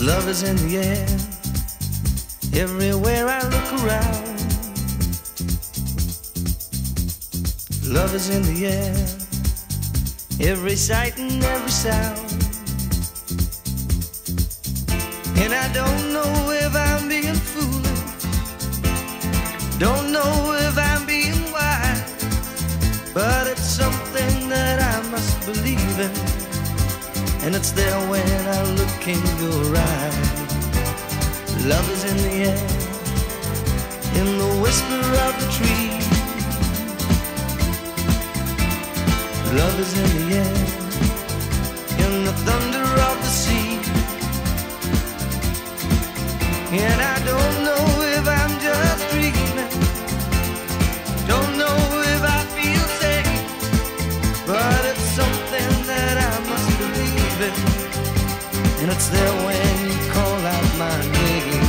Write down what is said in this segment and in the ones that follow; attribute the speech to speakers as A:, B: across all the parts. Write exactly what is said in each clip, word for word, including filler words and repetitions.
A: Love is in the air, everywhere I look around. Love is in the air, every sight and every sound. And I don't know if I'm being foolish, don't know if I'm being wise, but it's something that I must believe in, and it's there when I look in your eyes. Love is in the air, in the whisper of the tree. Love is in the air, in the thunder of the sea. And I don't know if I'm just dreaming, don't know if I feel safe, but it's something that I must believe in, and it's there when you call out my name.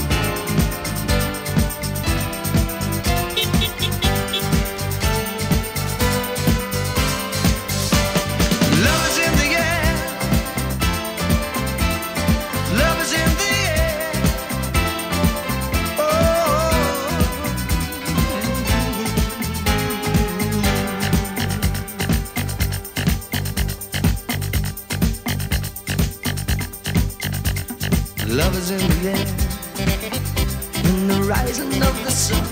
A: Love is in the air, love is in the air. Oh, love is in the air, in the rising of the sun.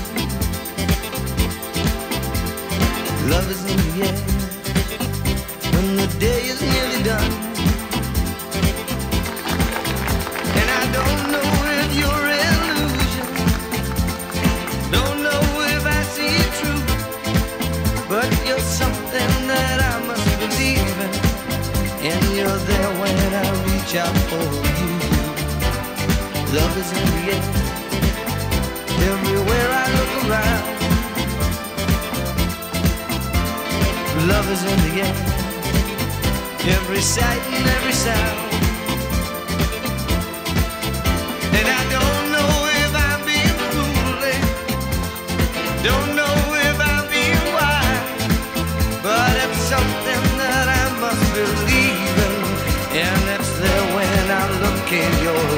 A: Love is in the air, when the day is nearly done. And I don't know if you're illusion, don't know if I see it true, but you're something that I must believe in, and you're there when I reach out for you. Love is in the air, everywhere I look around. Love is in the air, every sight and every sound. And I don't know if I'm being foolish, don't know if I'm being wise, but it's something that I must believe in, and it's there when I look in your